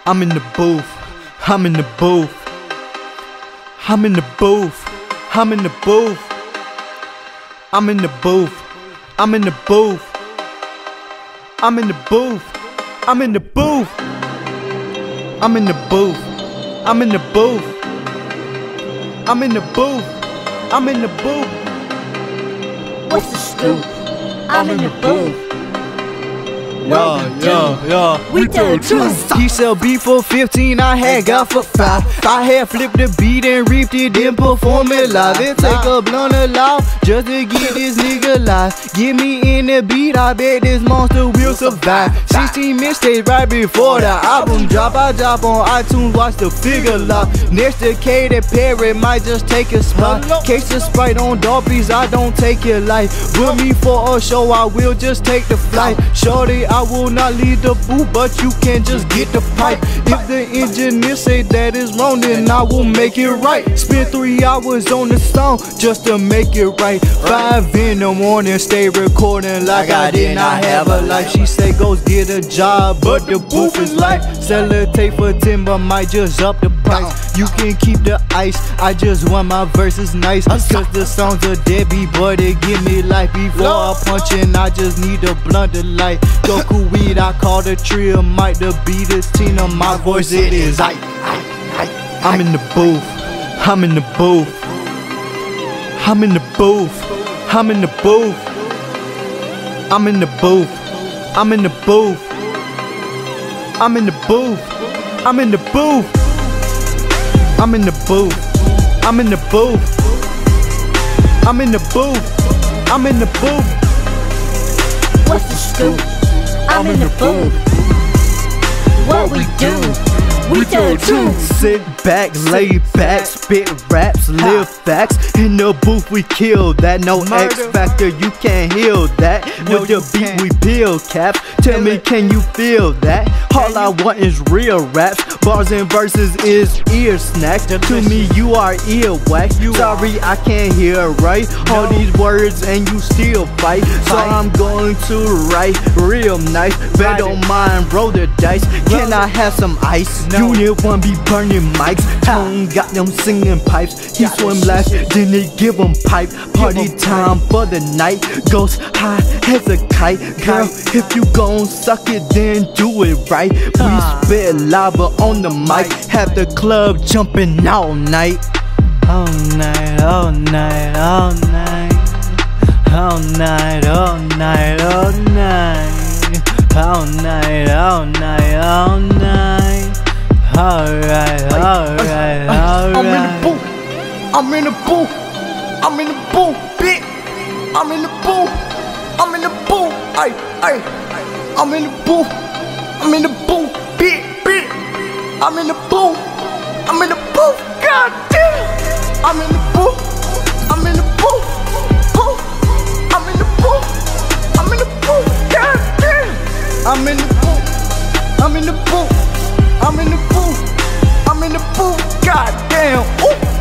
I'm in the booth. I'm in the booth. I'm in the booth. I'm in the booth. I'm in the booth. I'm in the booth. I'm in the booth. I'm in the booth. I'm in the booth. I'm in the booth. I'm in the booth. I'm in the booth. What's the scoop? I'm in the booth. We tell the truth. He sell beef for 15, I had got for 5. I had flipped the beat and reaped it, then perform it live. It take a blunt aloud just to get this nigga live. Get me in the beat, I bet this monster will survive. 16 mixtapes right before the album drop. I drop on iTunes, watch the figure lock. Next to Katy Perry, might just take a spot. Case of Sprite on Dolphins, I don't take your life. Book me for a show, I will just take the flight. Shorty, I will not leave the booth, but you can just get the pipe. If the engineer say that is wrong, then I will make it right. Spend 3 hours on the song just to make it right. 5 in the morning, stay recording like I did not have a life. She say go get a job, but the booth is light. Sell a tape for 10, but might just up the price. You can keep the ice, I just want my verses nice. Cause the songs are deadbeat, but they give me life. Before I punch in, I just need a blunt of light. Goku weed, I call the trio mic. The beat is Tina, my voice it is I. I'm in the booth. I'm in the booth. I'm in the booth. I'm in the booth. I'm in the booth. I'm in the booth. I'm in the booth. I'm in the booth. I'm in the booth. I'm in the booth. I'm in the booth. I'm in the booth. What's the scoop? I'm in the booth. What we do? We tell the truth. Sit back, lay back, spit raps, live facts. In the booth we kill that. No X factor, you can't heal that. With the beat we build caps. Tell me, can you feel that? All I want is real raps. Bars and verses is ear snacks. To me you are earwax. Sorry I can't hear right. All these words and you still fight. So I'm going to write real nice. Bet don't mind, roll the dice. Can I have some ice? Unit 1 be burning mics. Tone got them singing pipes. He swim left, then they give him pipe. Party time for the night. Goes high as a kite. Girl, if you gon' suck it, then do it right. We spit lava on the mic. Have the club jumping all night. All night, all night, all night. All night, all night, all night. All night, all night, all night. Alright, alright, alright. I'm in the booth. I'm in the booth. I'm in the booth, bitch. I'm in the booth. I'm in the booth. Ay, ay. I'm in the booth. I'm in the booth, bitch. I'm in the booth. I'm in the booth. God damn. I'm in the booth. I'm in the booth. I'm in the booth. I'm in the booth. God damn. I'm in the booth. I'm in the booth. I'm in the booth. I'm in the booth. God damn. Ooh.